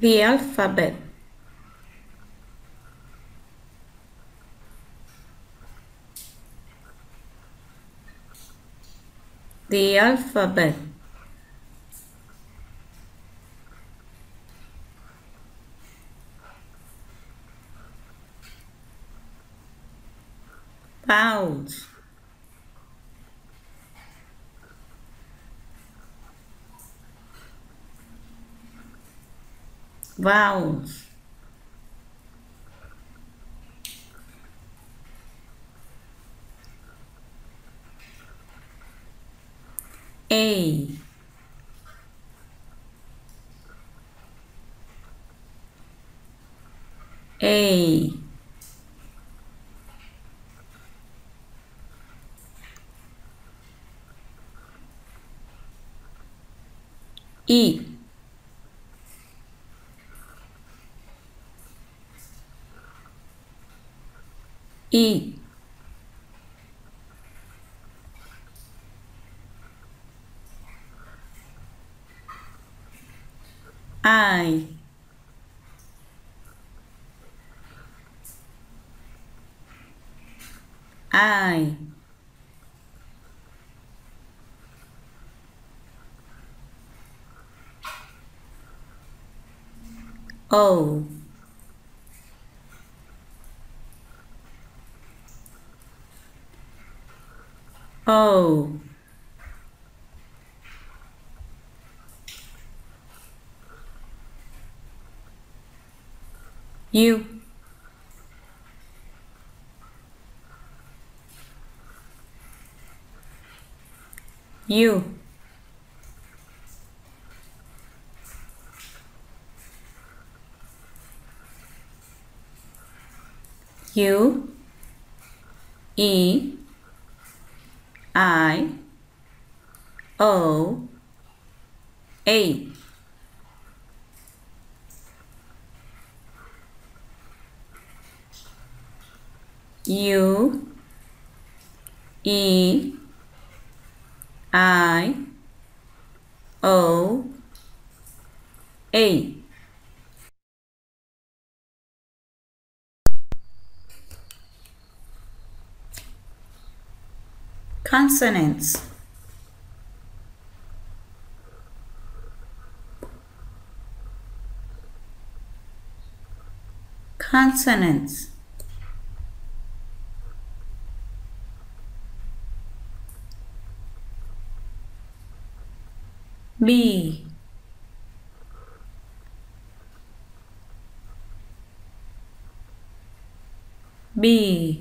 The alphabet. The alphabet. Vowels. Vowels. A. A. E. E. I. I. O. O. U. U. U. E. I. O. A. U. E. I. O. A. Consonants. Consonants. B. B.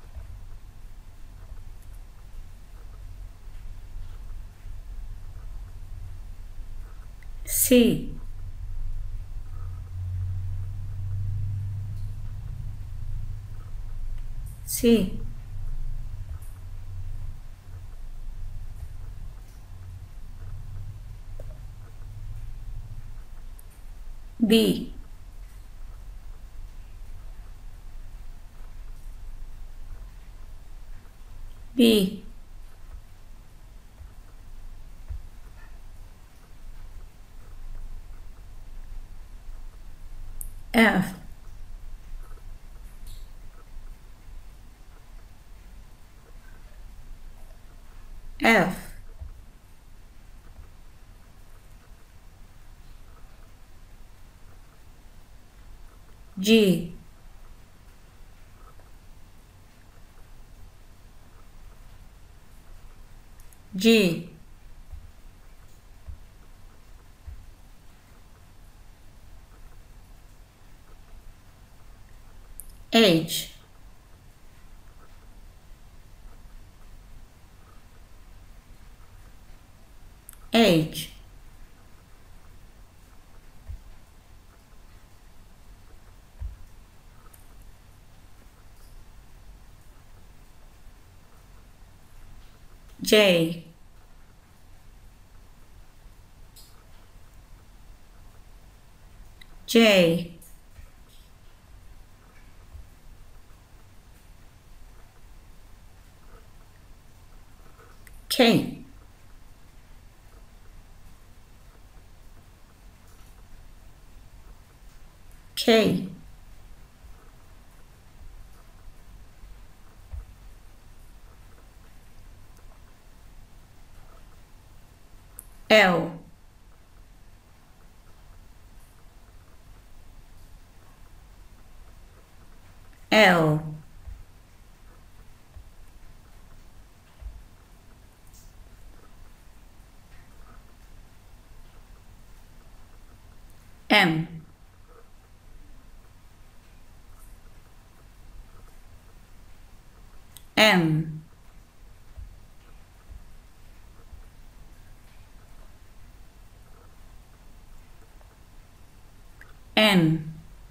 C. C. D. B. F. F. G. G. H. H. J. J. K. L, L, M, M, N,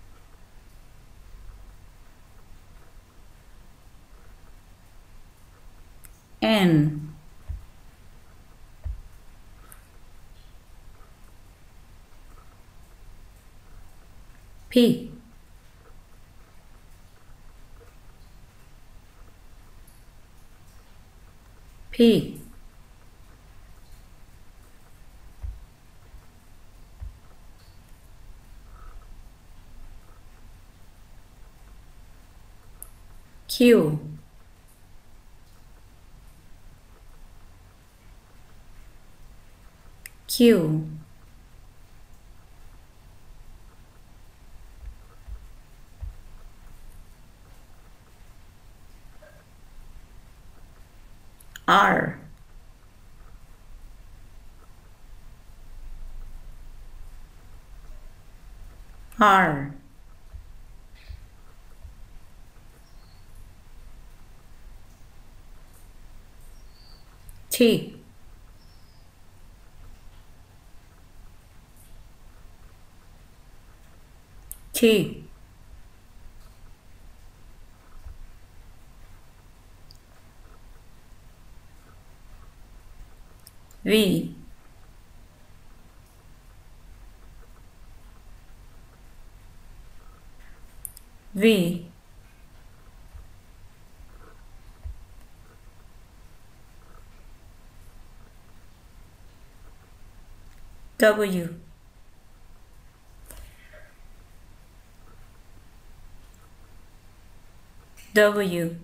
N, P, P, Q, Q, R, R, T, T, V, V, W, W,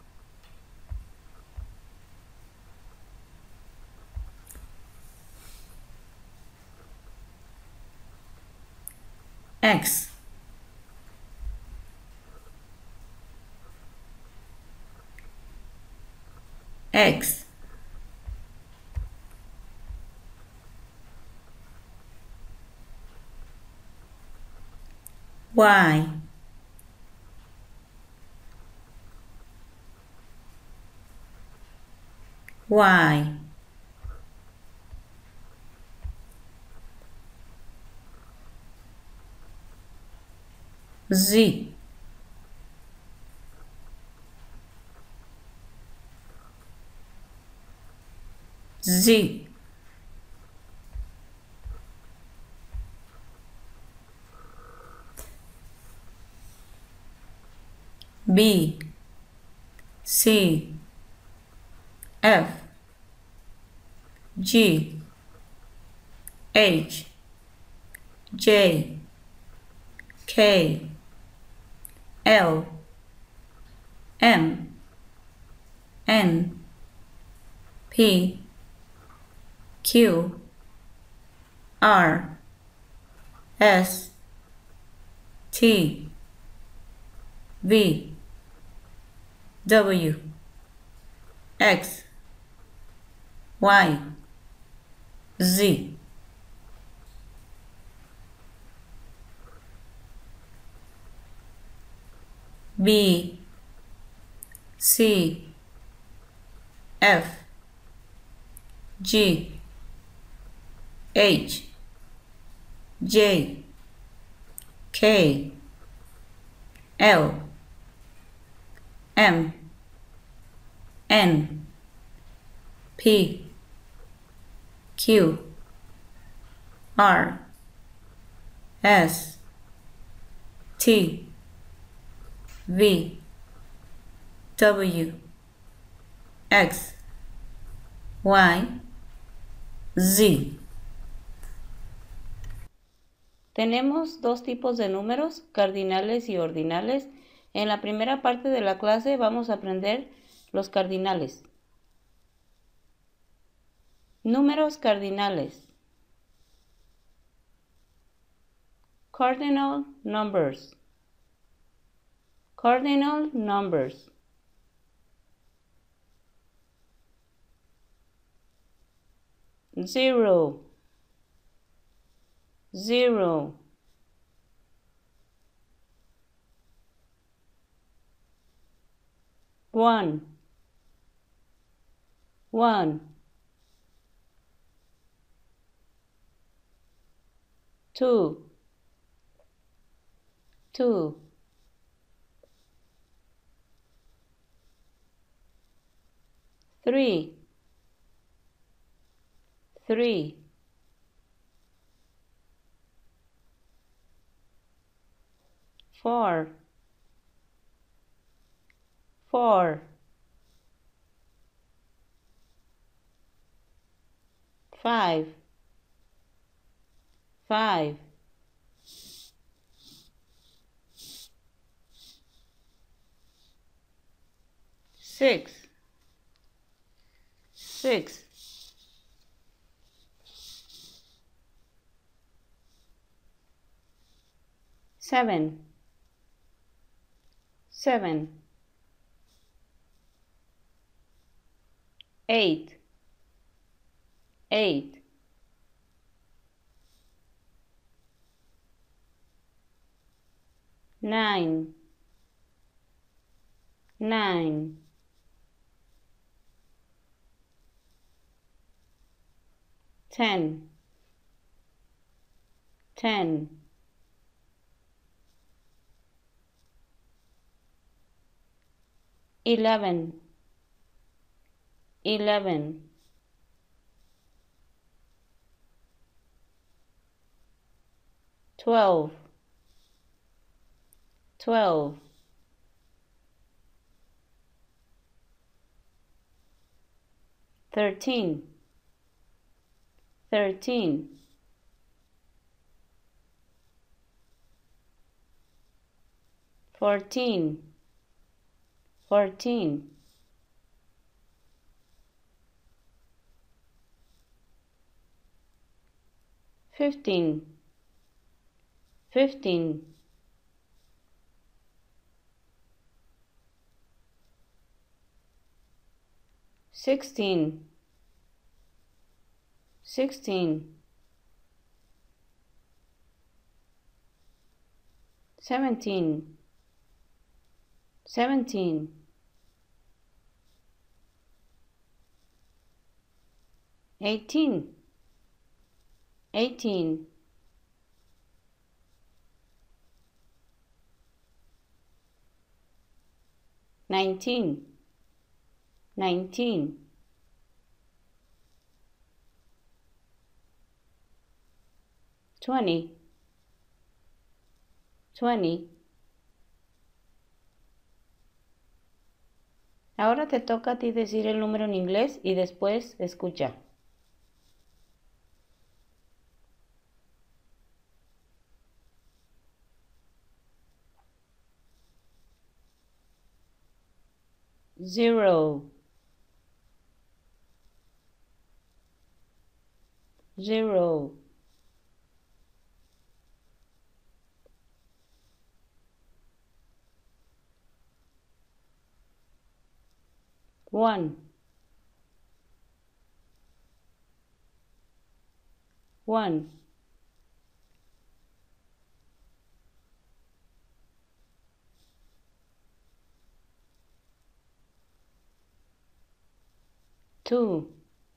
X, X, Y, Y, Z, Z, B, C, F, G, H, J, K, L, M, N, P, Q, R, S, T, V, W, X, Y, Z. B, C, F, G, H, J, K, L, M, N, P, Q, R, S, T, V, W, X, Y, Z. Tenemos dos tipos de números, cardinales y ordinales. En la primera parte de la clase vamos a aprender los cardinales. Números cardinales. Cardinal numbers. Cardinal numbers. Zero, zero. One, one. Two, two. Three, three. Four, four. Five, five. Six, six. Seven, seven. Eight, eight. Nine, nine. 10, 10. 11, 11. 12, 12. 13, 13. 14, 14. 15, 15. 16, 16. 17, 17. 18, 18. 19, 19. 20, 20. Ahora te toca a ti decir el número en inglés y después escucha. 0, 0. 1, 1. 2,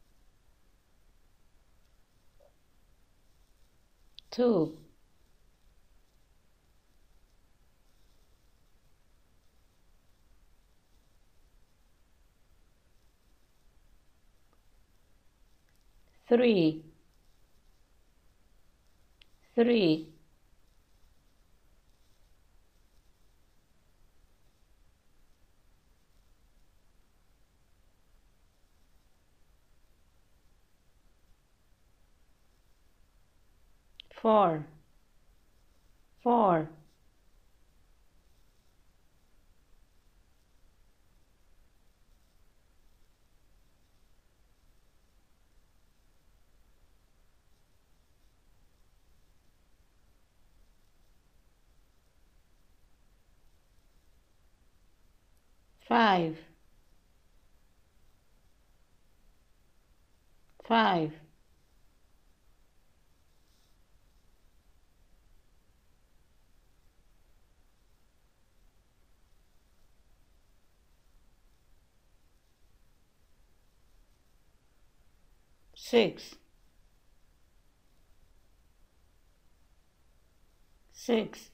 2. 3, 3. 4, 4. 5, 5, 6, 6,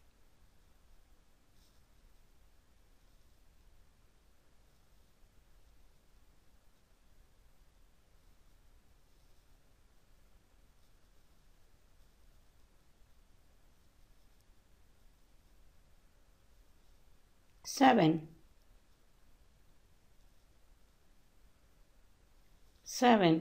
7, 7,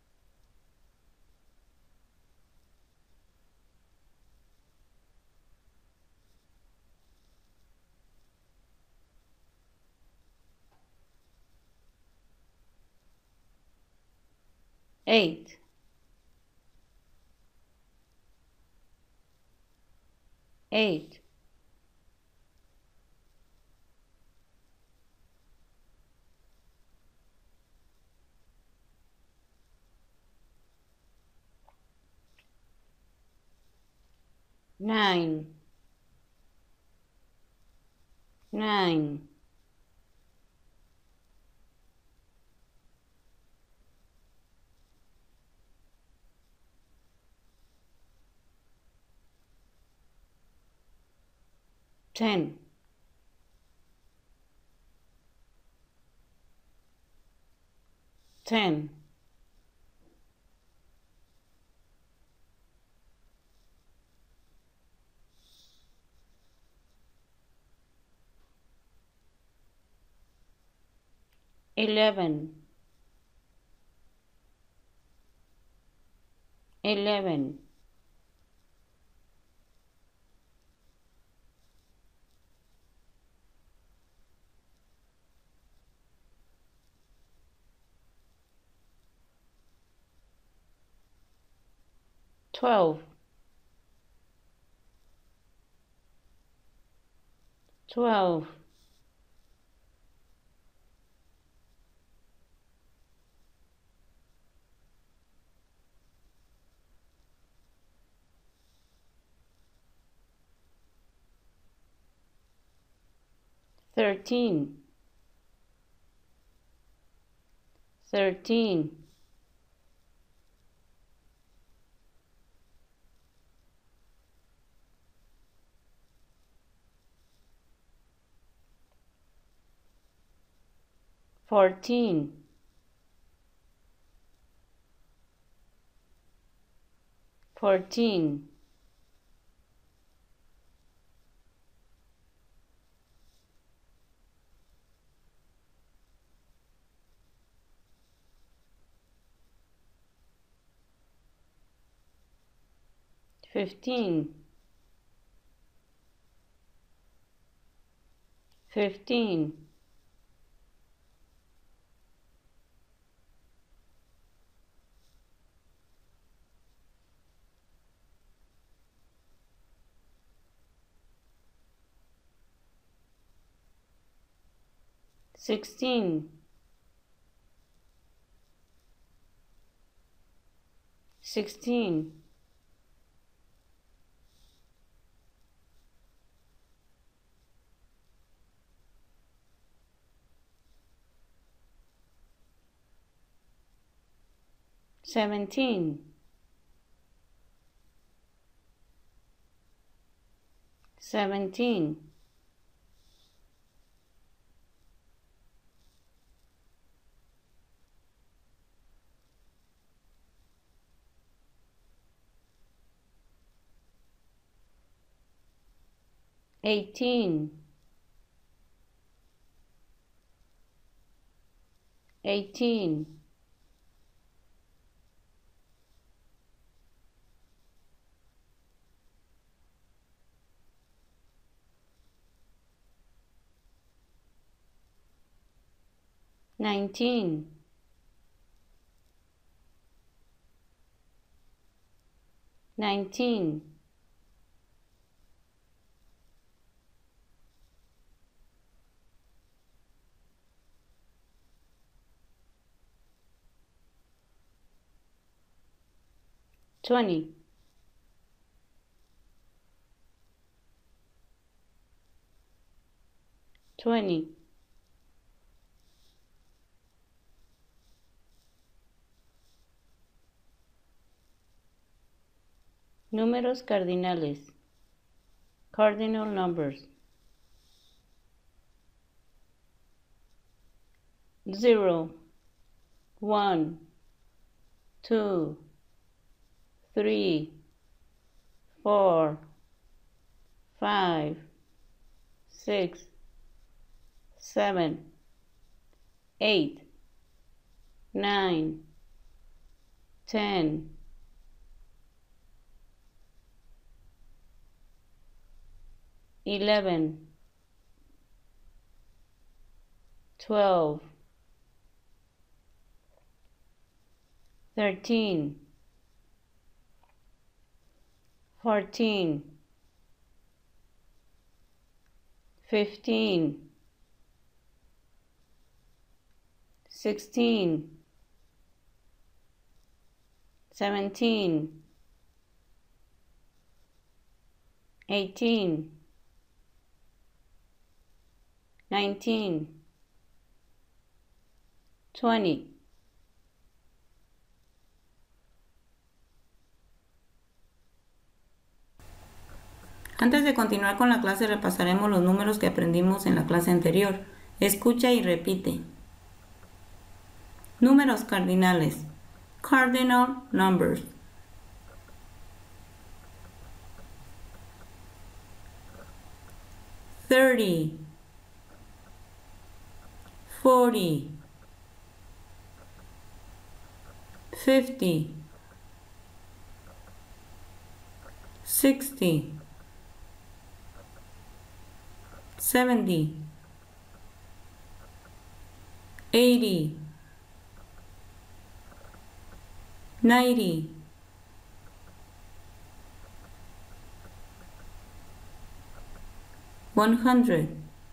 8, 8, 9, 9, 10, 10, 11, 11, 12, 12, 13, 13, 14, 14, 15, 15, 16, 16, 17, 17, 18, 18, 19, 19, 20. Números cardinales. Cardinal numbers. 0, 1, 2, 3, 4, 5, 6, 7, 8, 9, 10, 11, 12, 13, 14, 15, 16, 17, 18, 19, 20. Antes de continuar con la clase repasaremos los números que aprendimos en la clase anterior. Escucha y repite. Números cardinales. Cardinal numbers. 30, 40, 50, 60, 70, 80, 90, 100,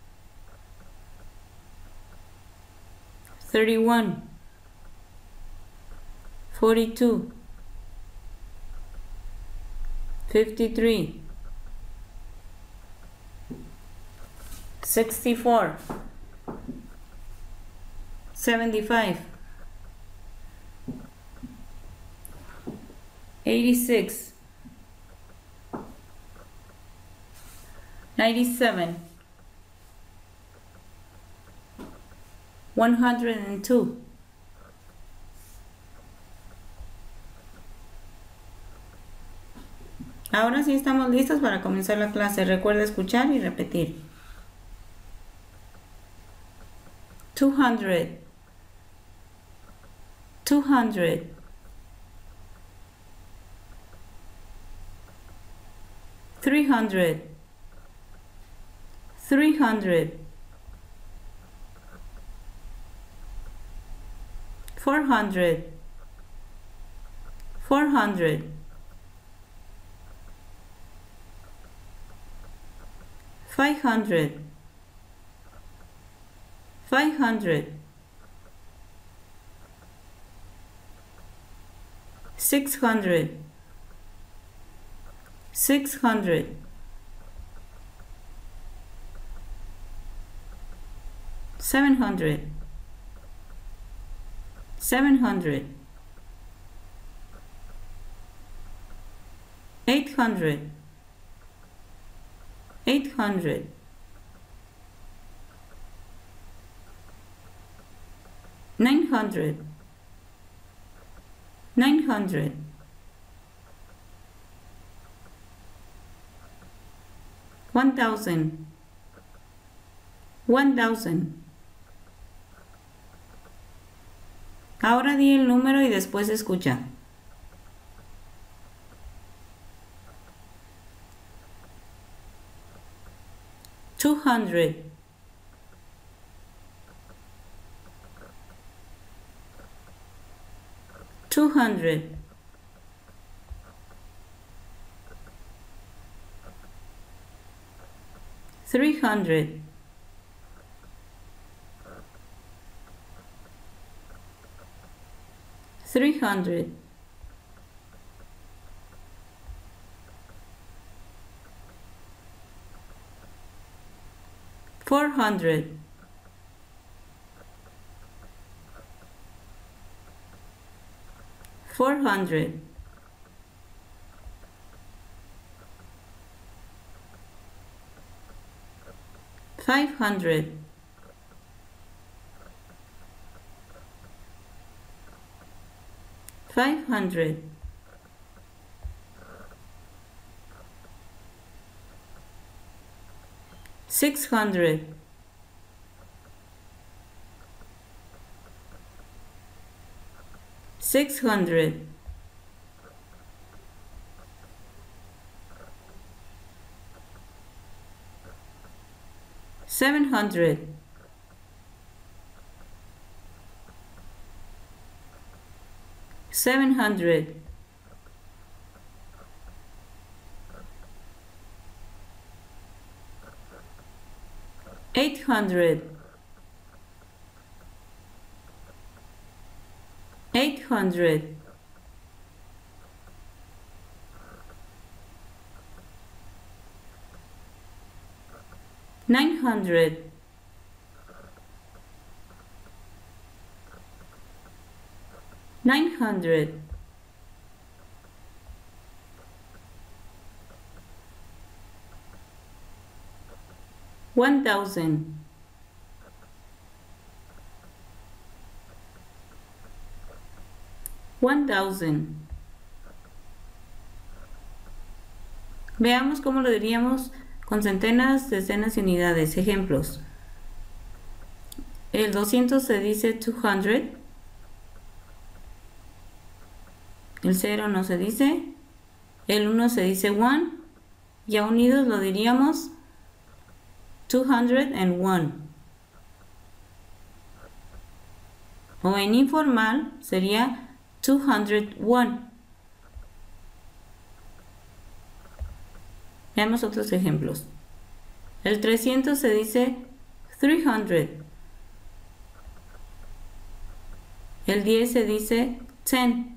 31, 42, 53, 64, 75, 86, 97, 102. Ahora sí estamos listos para comenzar la clase. Recuerda escuchar y repetir. 200, 200, 300, 300, 400, 400, 500, 500, 600, 600, 700, 700, 800, 800, 900, 900, 1000, 1000. Ahora di el número y después escucha. 200, 200, 300, 300, 400. 400. 500. 500. 600. 600. 700. 700. 800. 800. 900. 900. 1000. 1000. Veamos cómo lo diríamos con centenas, decenas y unidades. Ejemplos. El 200 se dice 200. El 0 no se dice. El 1 se dice 1. Ya unidos lo diríamos 201. O en informal sería 201. Veamos otros ejemplos. El 300 se dice 300. El 10 se dice 10.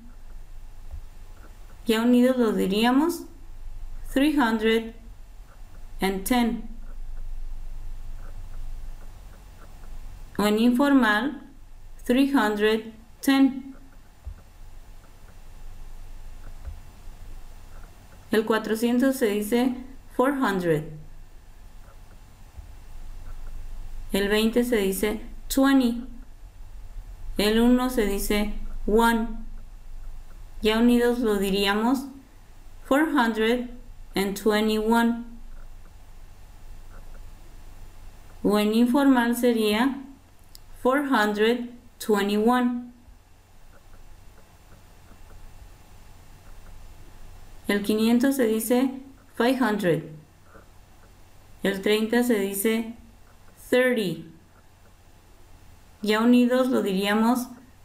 Ya unidos lo diríamos 310. O en informal 310. El 400 se dice 400. El 20 se dice 20. El 1 se dice 1. Ya unidos lo diríamos 421. O en informal sería 421. El 500 se dice 500. El 30 se dice 30. Ya unidos lo diríamos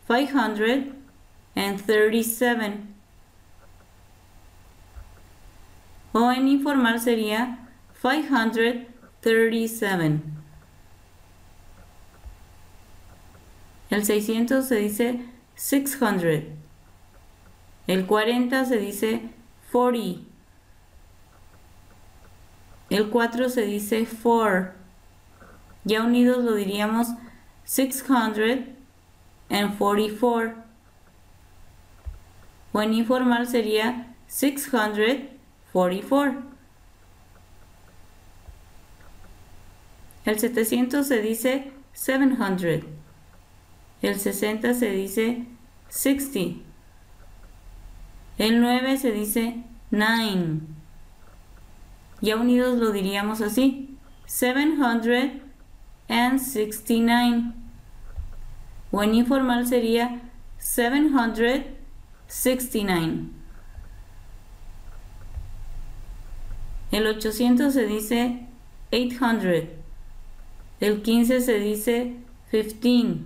537. O en informal sería 537. El 600 se dice 600. El 40 se dice 40. El 4 se dice 4. Ya unidos lo diríamos 644. O en informal sería 644. El 700 se dice 700. El 60 se dice 60. El 9 se dice 9. Ya unidos lo diríamos así: 769. O en informal sería 769. El 800 se dice 800. El 15 se dice 15.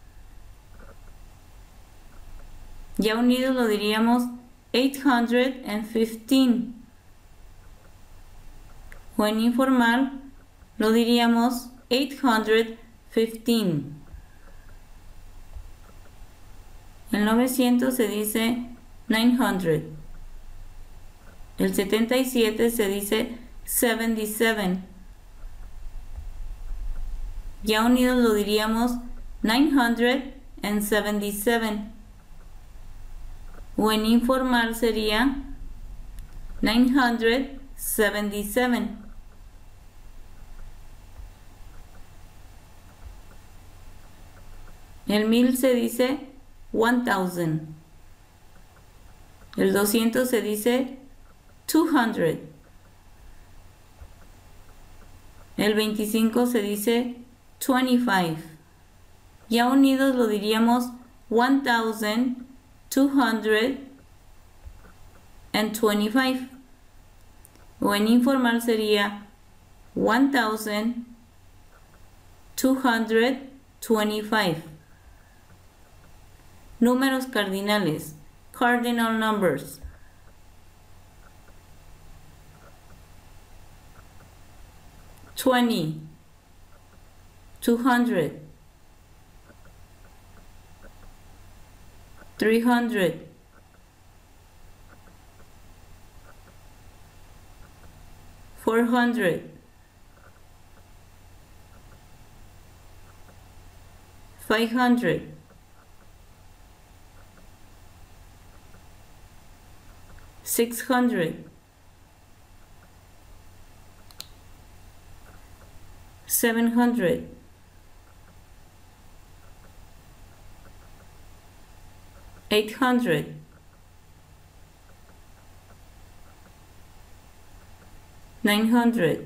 Ya unidos lo diríamos 815. O en informal lo diríamos 815. El 900 se dice 900. El 77 se dice 77. Ya unidos lo diríamos 977. O en informal sería 977. El 1000 se dice 1000. El 200 se dice 200. El 25 se dice 25. Ya unidos lo diríamos 1225. O en informal sería 1225. Números cardinales. Cardinal numbers. 20, 200, 300, 400, 500, 600, 700, 800, 900,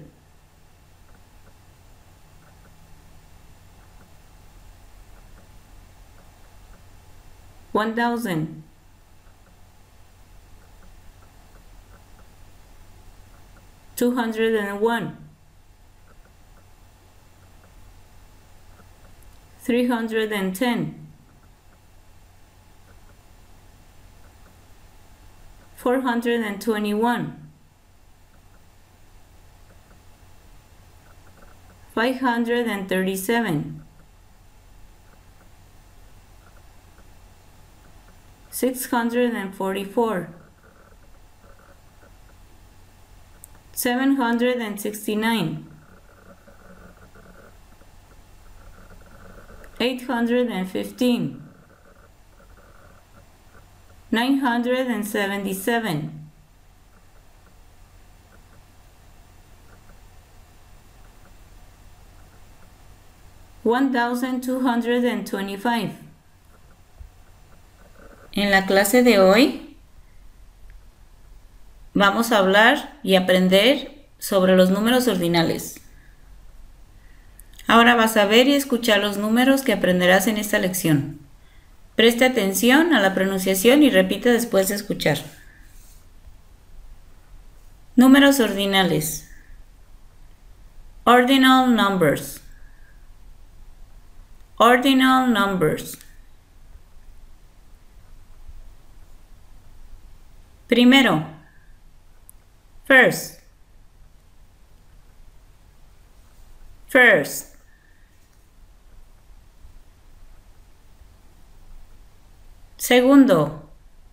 1000, 201, 310, 421, 537, 644, 769, 815, 977, 1225. En la clase de hoy vamos a hablar y aprender sobre los números ordinales. Ahora vas a ver y escuchar los números que aprenderás en esta lección. Preste atención a la pronunciación y repite después de escuchar. Números ordinales. Ordinal numbers. Ordinal numbers. Primero. First. First. Segundo.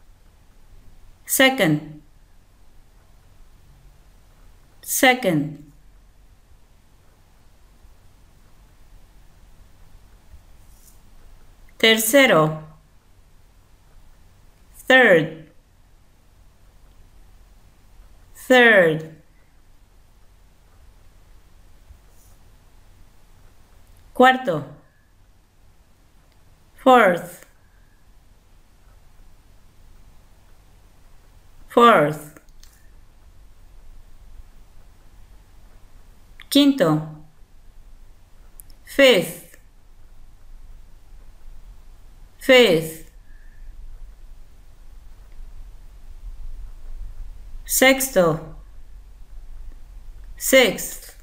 Second. Second. Tercero. Third. Third. Cuarto. Fourth. Fourth. Quinto. Fifth. Fifth. Sexto. Sixth.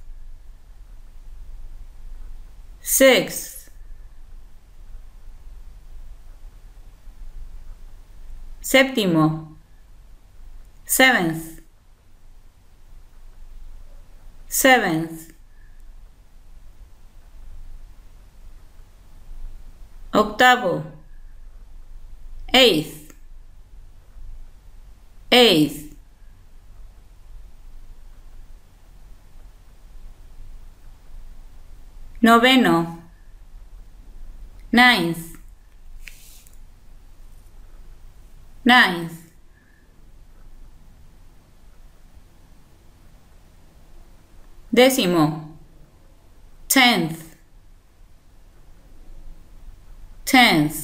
Sixth. Séptimo. Seventh. Seventh. Octavo. Eighth. Eighth. Noveno. Ninth. Ninth. Décimo. Tenth. Tenth.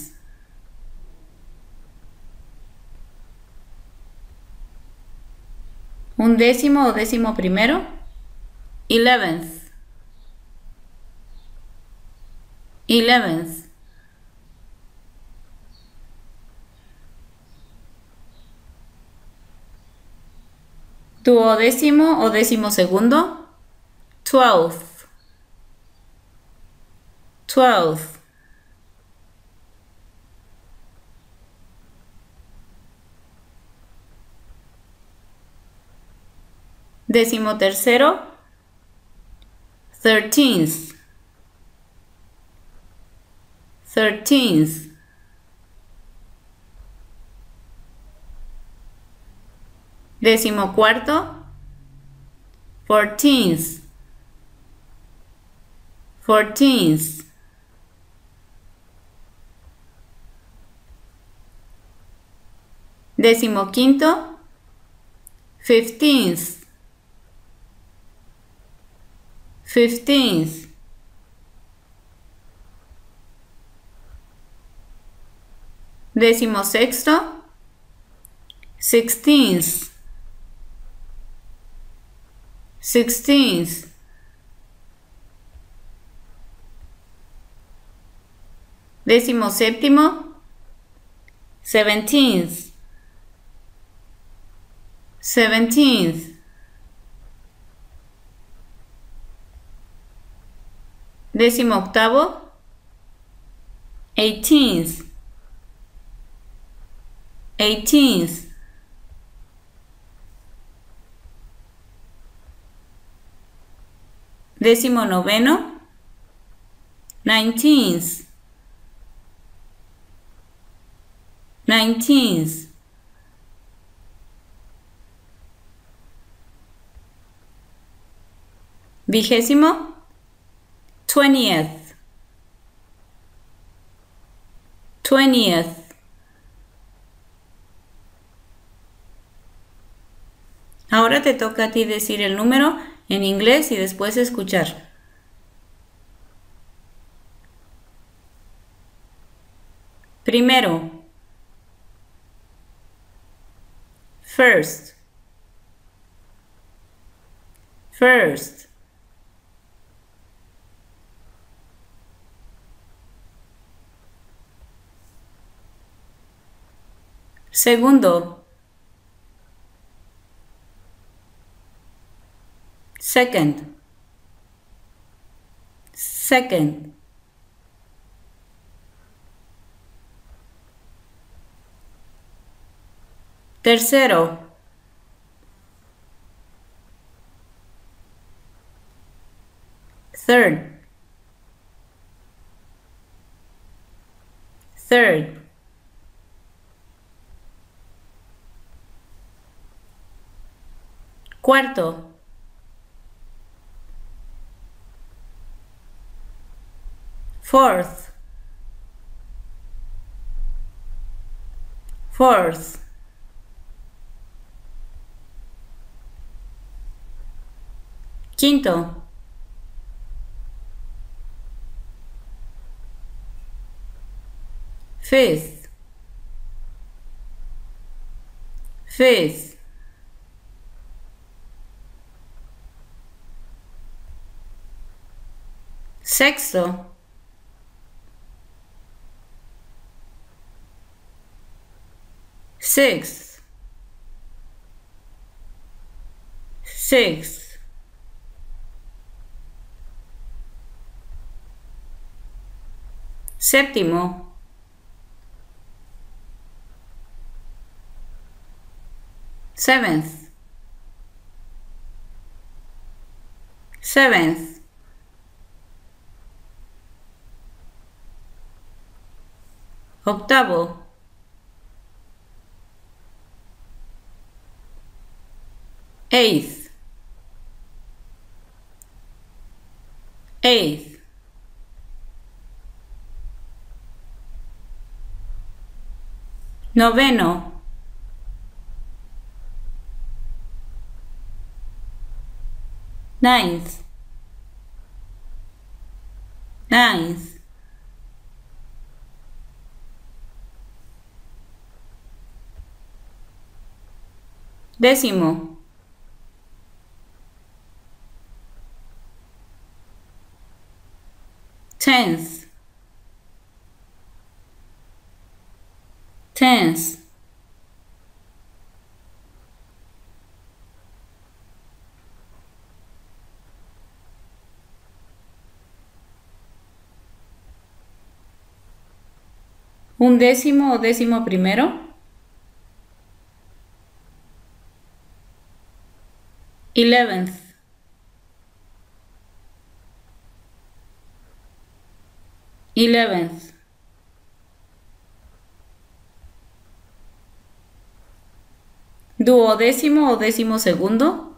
Undécimo o décimo primero. 11th. 11th. Duodécimo o décimo segundo. 12th. 12th. Décimo tercero. 13th. 13th. Décimo cuarto. 14th. 14th. Décimo quinto. 15th. 15th. Décimo sexto. 16th. 16th. Décimo séptimo. 17th. 17th. Décimo octavo. 18th. 18th. Décimo noveno. 19th. 19th. Vigésimo. 20th. 20th. Ahora te toca a ti decir el número en inglés y después escuchar. Primero. First. First. Segundo. Second. Second. Tercero. Third. Third. Cuarto. Fourth. Fourth. Quinto. Fifth. Fifth. Sexto. Sixth. Sixth. Séptimo. Seventh. Seventh. Octavo. Eighth. Eighth. Noveno. Ninth. Ninth. Décimo. Tenth. Tenth. ¿Un décimo o décimo primero? 11th. 11th. ¿Duodécimo o décimo segundo?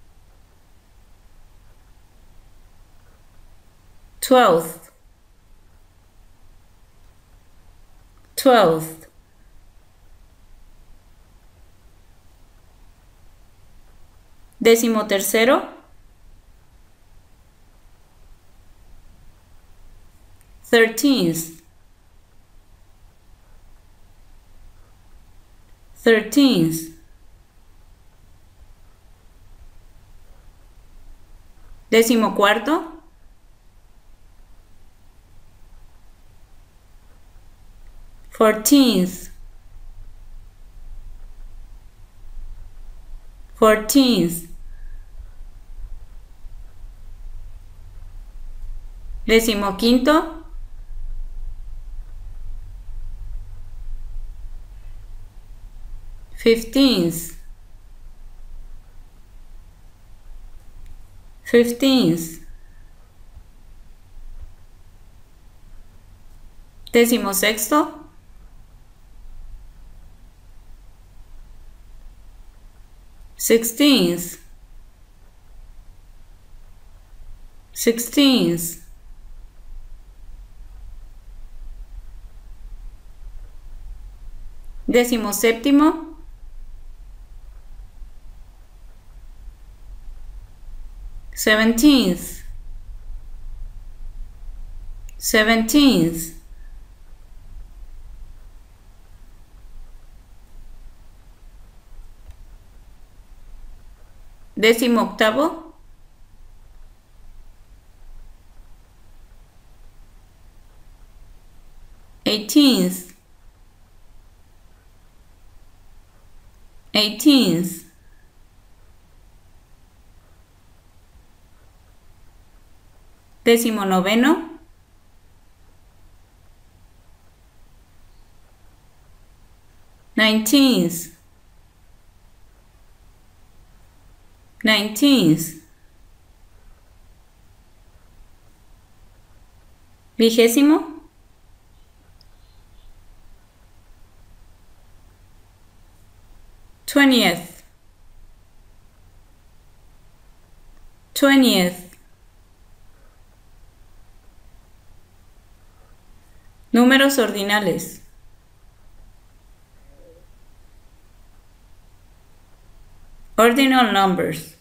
12th. 12th. Décimo tercero. 13th. 13th. Décimo cuarto. 14th. 14th. Décimo quinto. 15th. 15th. Décimo sexto. 16th. 16th. Décimo séptimo. 17th. 17th. Décimo octavo. 18th. 18th. Décimo noveno. 19th. 19th. Vigésimo. 20th. 20th. Números ordinales. Ordinal numbers.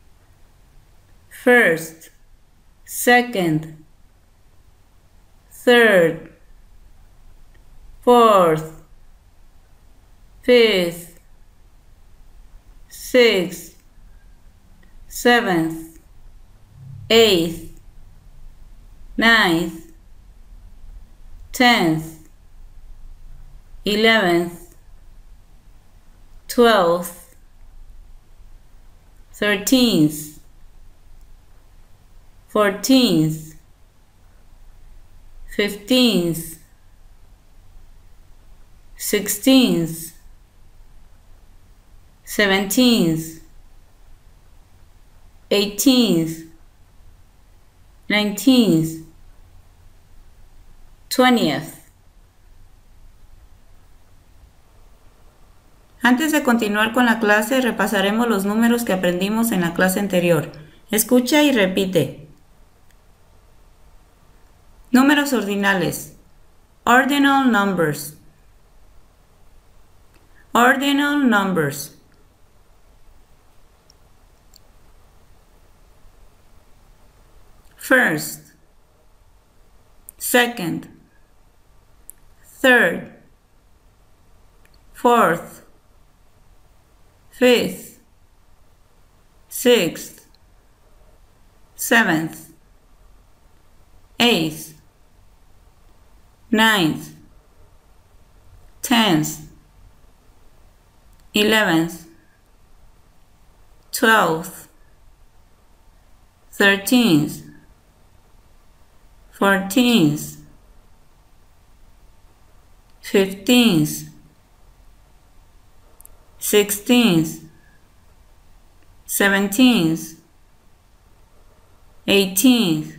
First, second, third, fourth, fifth, sixth, seventh, eighth, ninth, 10th, 11th, 12th, 13th, 14th, 15th, 16th, 17th, 18th, 19th, 20th. Antes de continuar con la clase, repasaremos los números que aprendimos en la clase anterior. Escucha y repite. Números ordinales. Ordinal numbers. Ordinal numbers. First, second, third, fourth, fifth, sixth, seventh, eighth, ninth, 10th, 11th, 12th, 13th, 14th, 15th, 16th, 17th, 18th,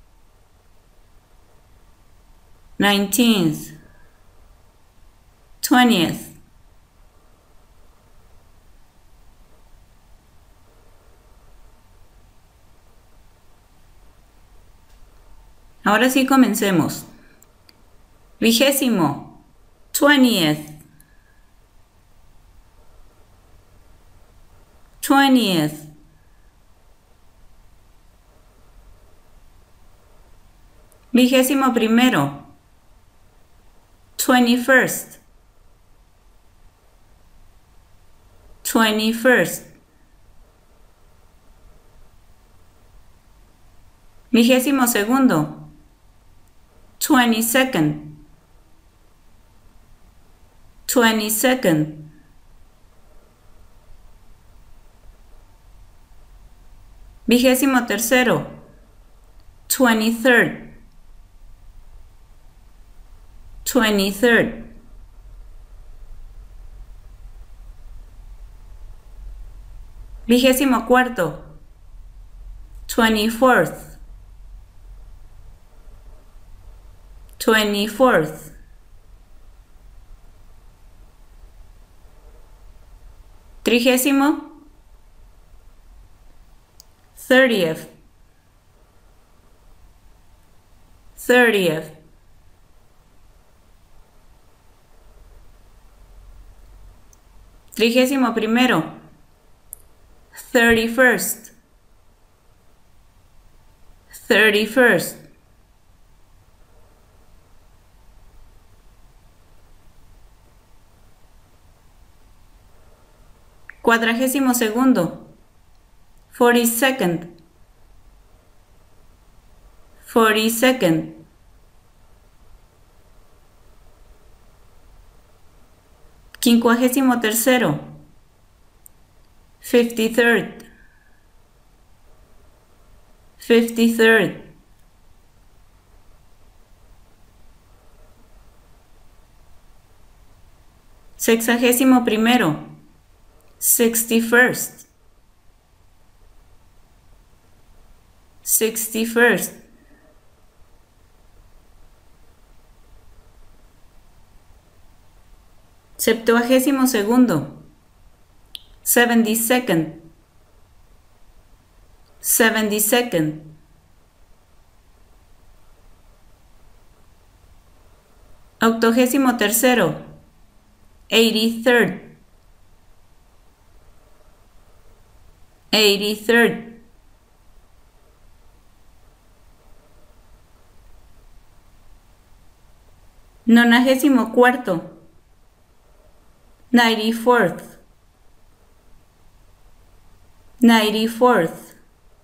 19th, 20th. Ahora sí comencemos. 20º, 20th, 20th. 21º, 21st, 21st. 22º, 22nd, 22nd. 23º, 23rd, 23rd. 24º, 24th, 24th. 30º, 30th, 30th. 31º, 31st, 31st. 42º, 42nd, 42nd. 53º, 53rd, 53rd. 61º, 61st, 61st. 72º, 72nd, 72nd. 83º, 83rd, 83rd. 94º, 94th, 94th.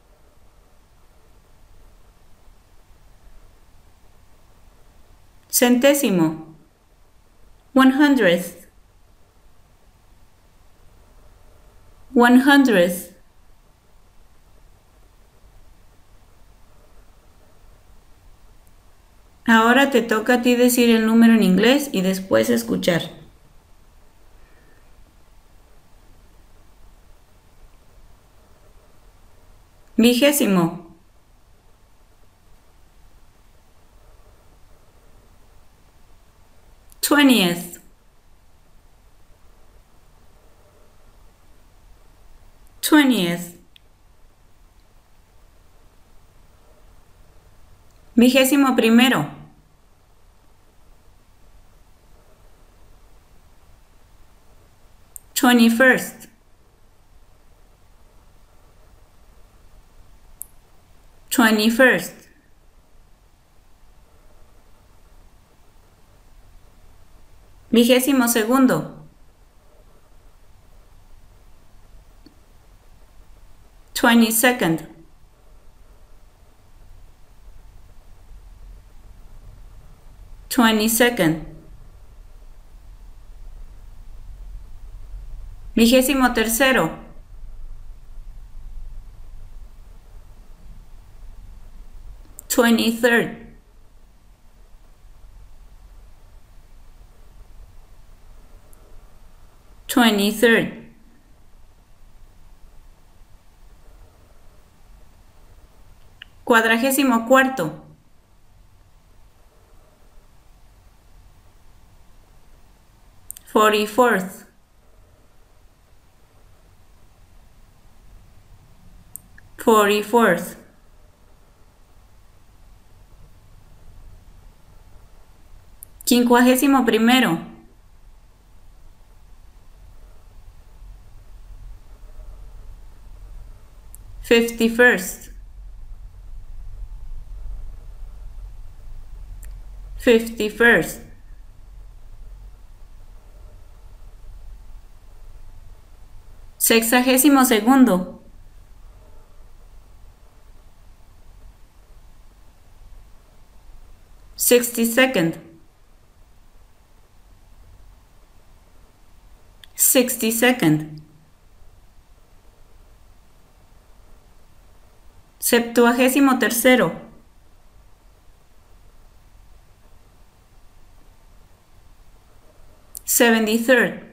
100º, 100th, 100th. Ahora te toca a ti decir el número en inglés y después escuchar. 20º, 20th, 20th. 21º, 21st, 21st. 21st. 22º. 22nd. 22nd. 23rd. 23rd. 23rd. 44º. 44th. 44th. 51º. 51st. 51st. 62º. 62nd. 62nd. 73rd. 73rd.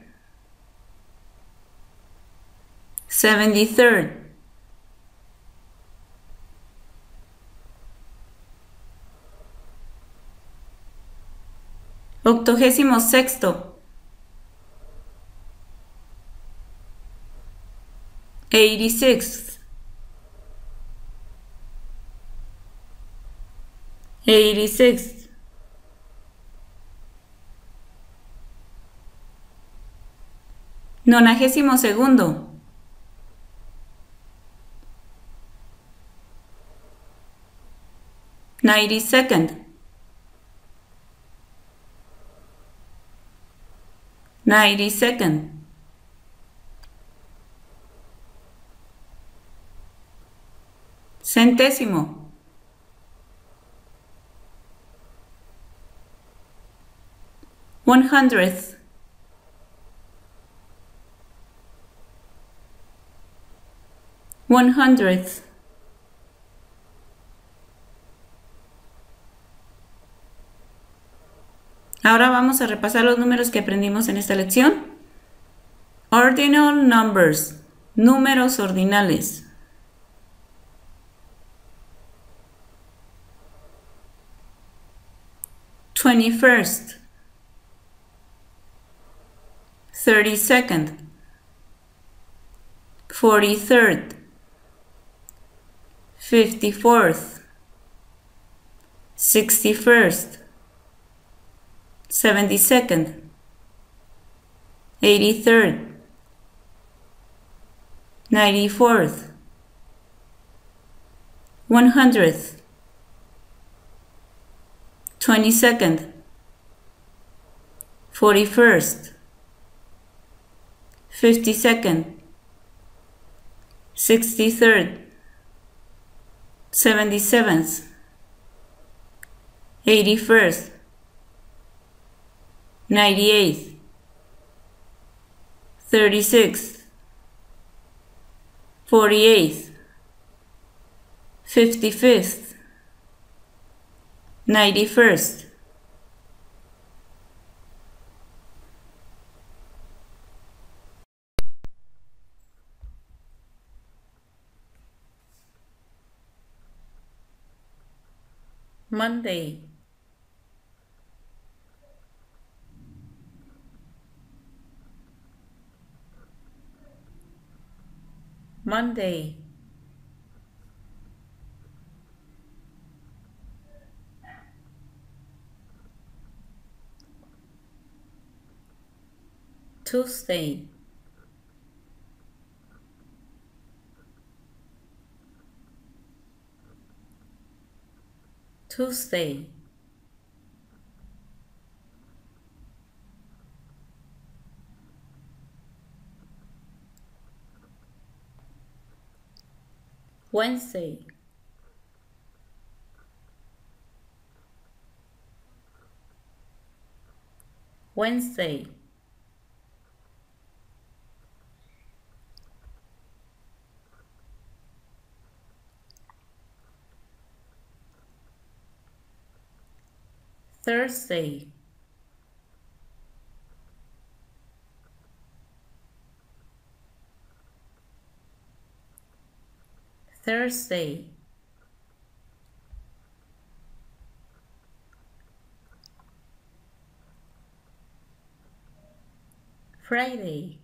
73rd. 86º. 86th. 86th. 92º. 92nd. 92nd. 100º. 100th. 100th. Ahora vamos a repasar los números que aprendimos en esta lección. Ordinal numbers, números ordinales. Twenty-first, 32nd, 43rd, 54th, 61st, 72nd, 83rd, 94th, 100th, 22nd, 41st, 52nd, 63rd, 77th, 81st, 98th, 36th, 48th, 55th, 91st. Monday, Monday, Tuesday, Tuesday, Wednesday, Wednesday, Thursday, Thursday, Friday,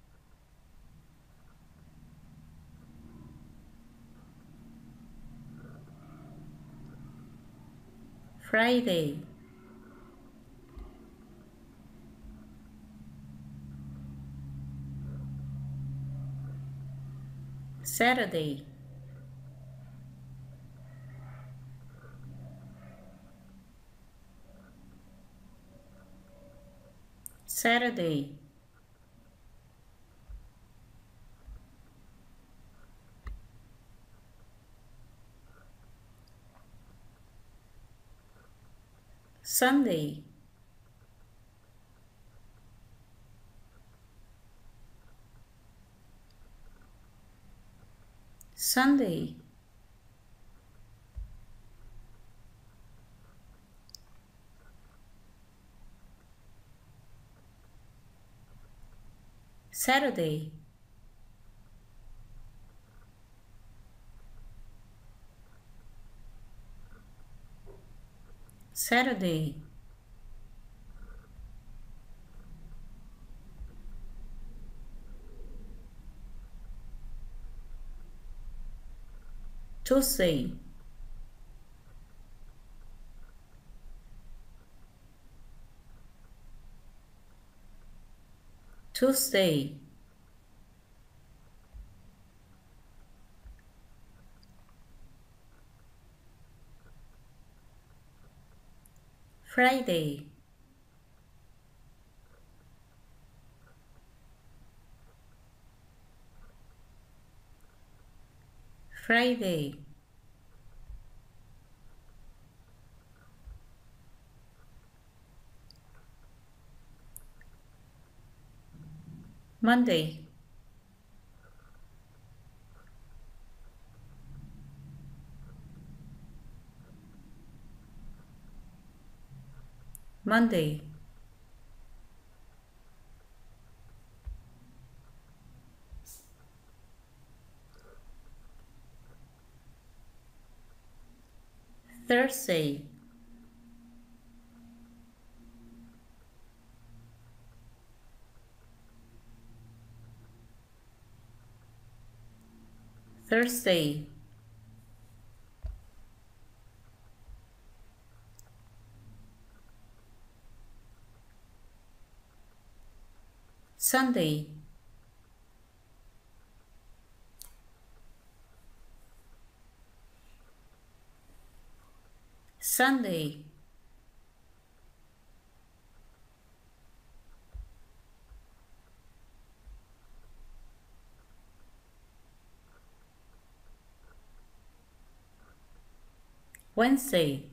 Friday, Saturday, Saturday, Sunday, Sunday, Saturday, Saturday, Tuesday, Tuesday, Friday, Friday, Monday, Monday, Thursday, Thursday, Sunday, Sunday, Wednesday,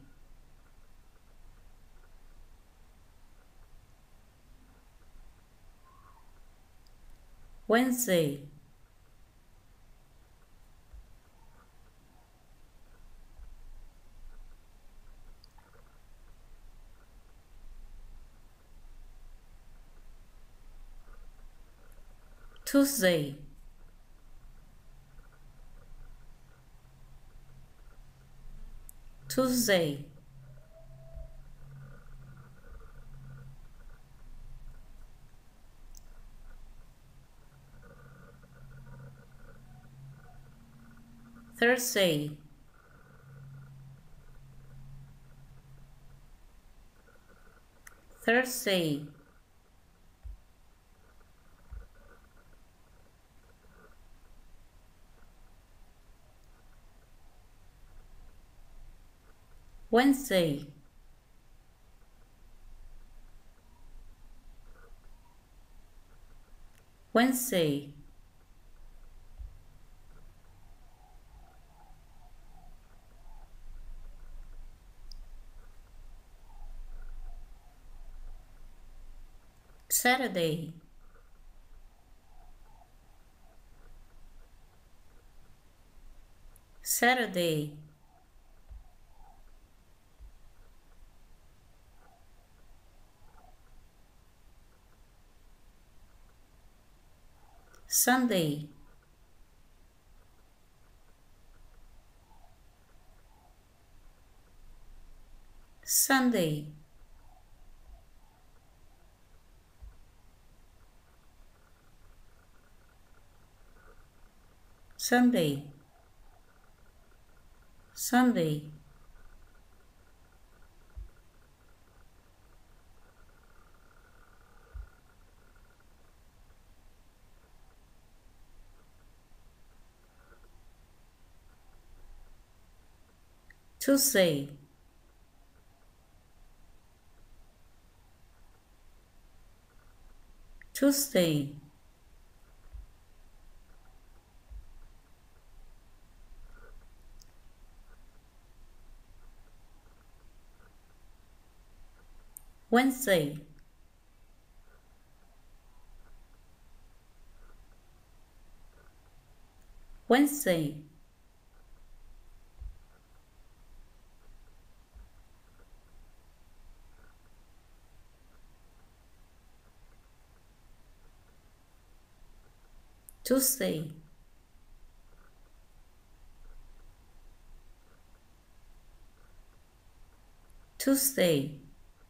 Wednesday, Tuesday, Tuesday, Thursday, Thursday, Wednesday, Wednesday, Saturday, Saturday, Sunday, Sunday, Sunday, Sunday, Tuesday, Tuesday, Wednesday, Wednesday, Tuesday, Tuesday,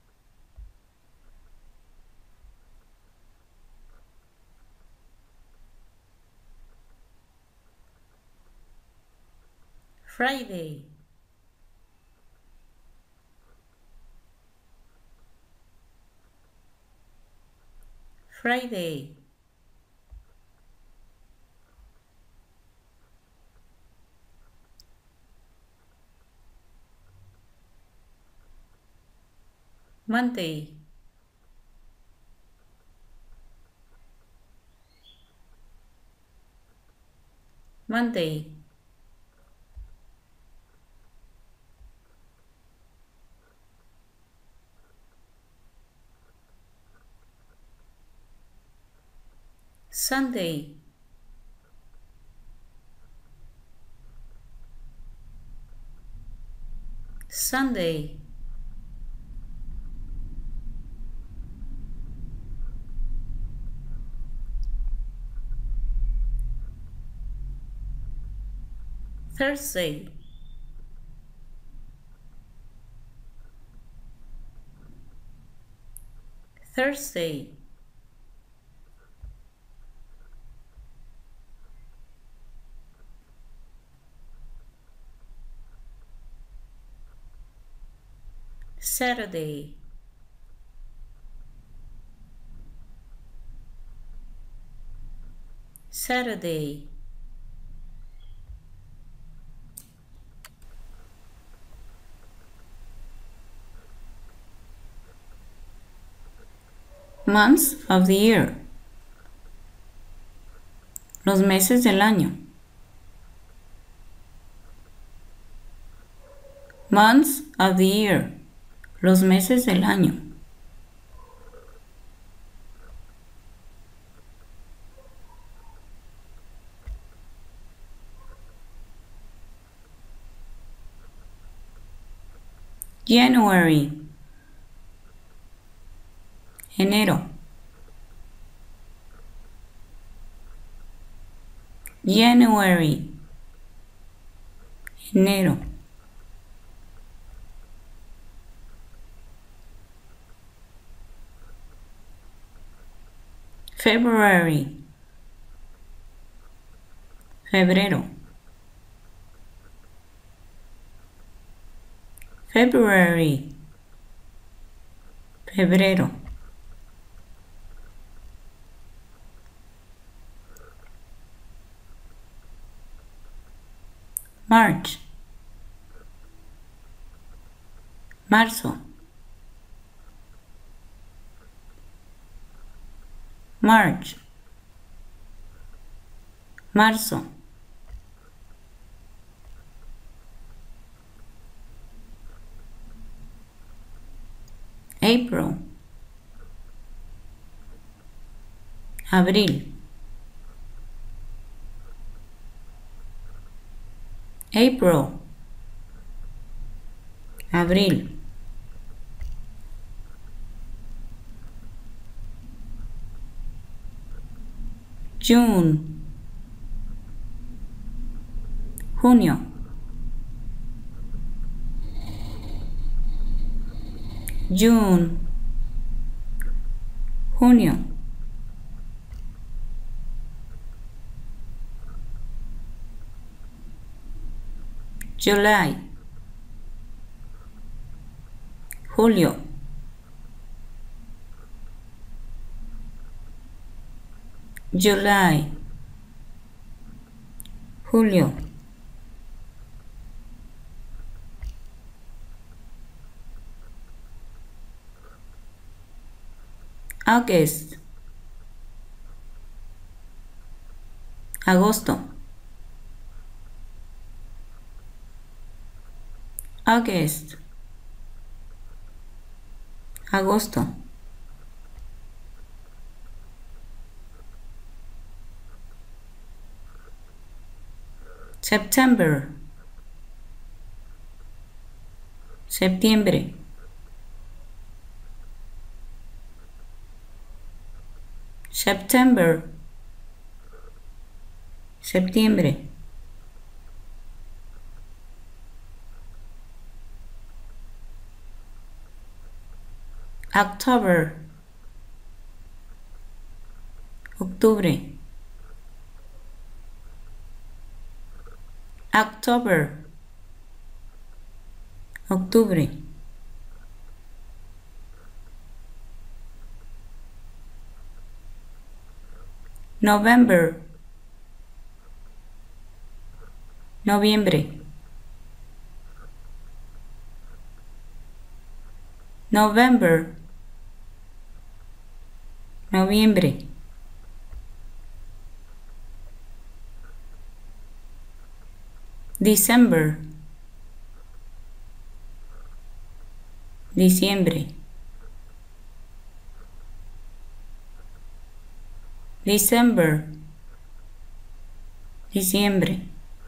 Friday, Friday, Monday, Monday, Sunday, Sunday, Thursday, Thursday, Saturday, Saturday, months of the year, los meses del año, months of the year, los meses del año, January, enero, January, enero, February, febrero, February, febrero, March, Marzo. March. Marzo. April. Abril. April. Abril. June. Junio. June. Junio. July. Julio. July. Julio. August. Agosto. August. Agosto. September. Septiembre. September. Septiembre. October. Octubre. October. Octubre. November. Noviembre. November. Noviembre. December. Diciembre. December. Diciembre.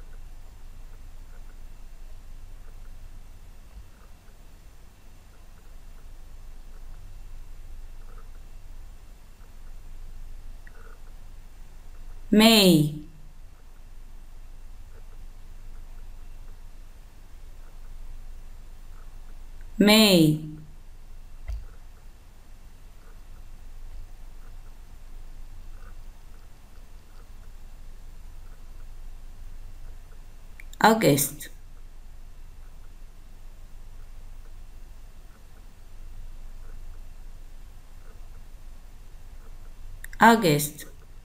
May. May. August. August.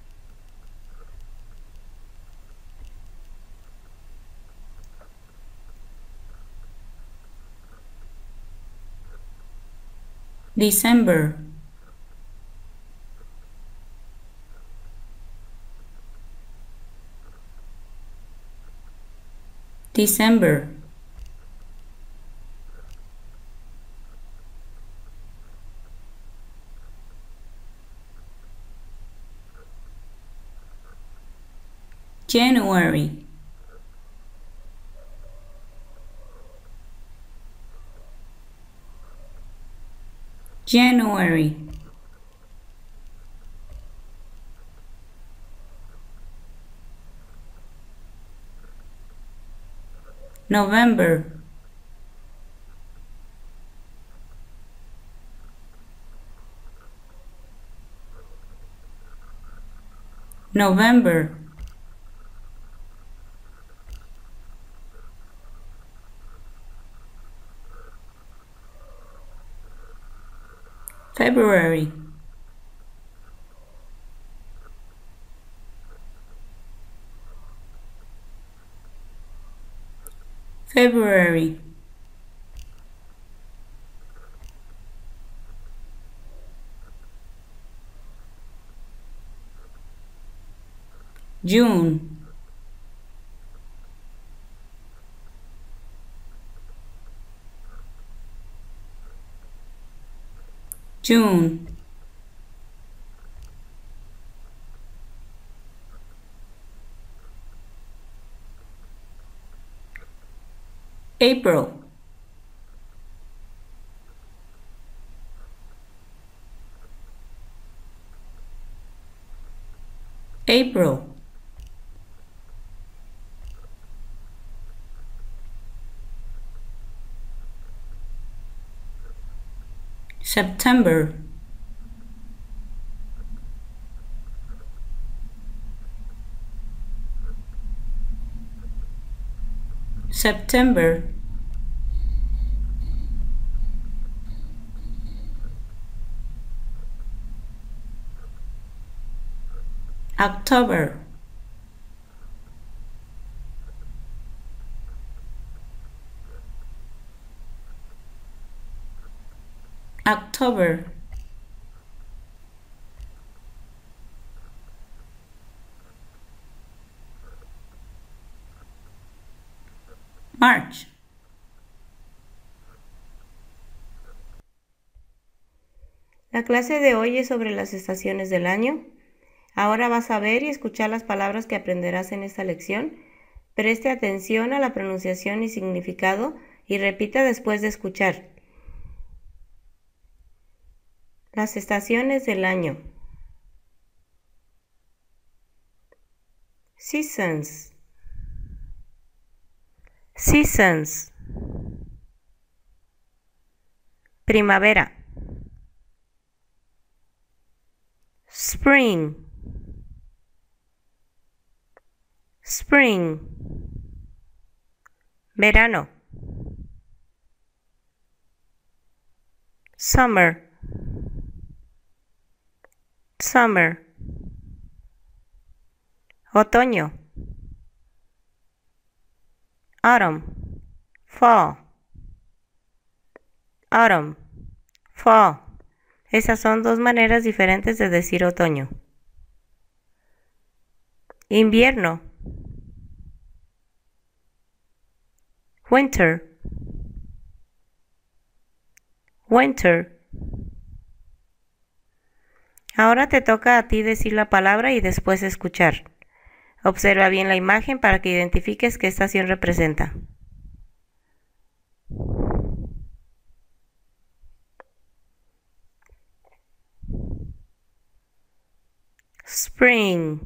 December. December. January. January. November. November. February. February. June, June, April, April, September, September, October, October, March. La clase de hoy es sobre las estaciones del año. Ahora vas a ver y escuchar las palabras que aprenderás en esta lección. Preste atención a la pronunciación y significado y repita después de escuchar. Las estaciones del año. Seasons. Seasons. Primavera. Spring. Spring. Verano. Summer. Summer. Otoño. Autumn. Fall. Autumn. Fall. Esas son dos maneras diferentes de decir otoño. Invierno. Winter. Winter. Ahora te toca a ti decir la palabra y después escuchar. Observa bien la imagen para que identifiques qué estación representa. Spring.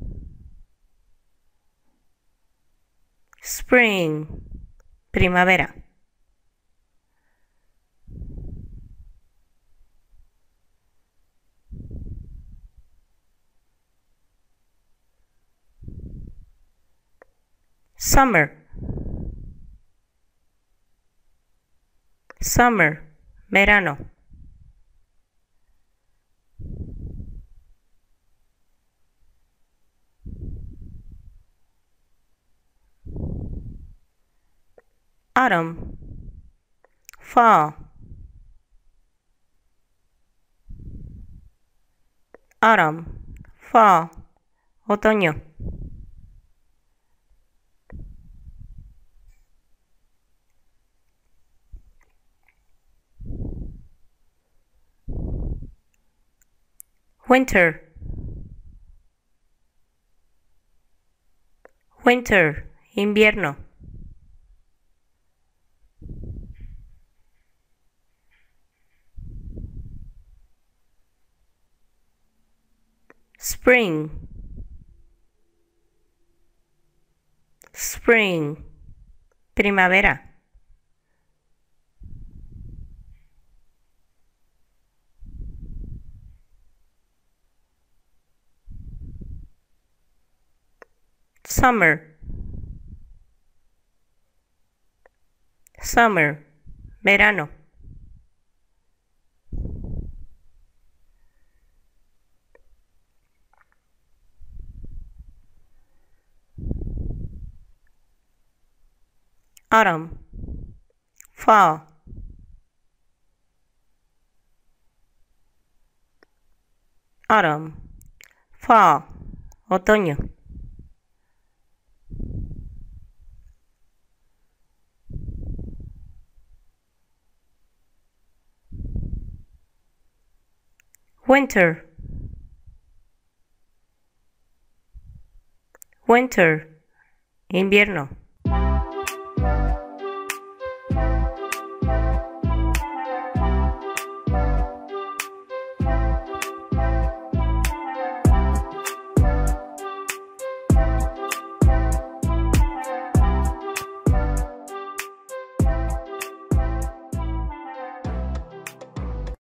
Spring. Primavera. Summer. Summer. Verano. Autumn. Fall. Autumn. Fall. Otoño. Winter. Winter. Invierno. Spring. Spring. Primavera. Summer. Summer. Verano. Autumn. Fall. Autumn. Fall. Otoño. Winter. Winter. Invierno.